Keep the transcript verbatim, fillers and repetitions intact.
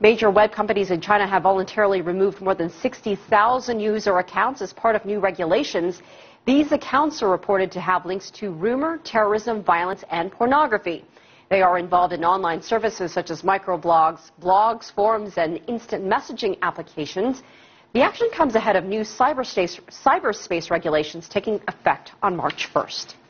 Major web companies in China have voluntarily removed more than sixty thousand user accounts as part of new regulations. These accounts are reported to have links to rumor, terrorism, violence, and pornography. They are involved in online services such as microblogs, blogs, forums, and instant messaging applications. The action comes ahead of new cyberspace, cyberspace regulations taking effect on March first.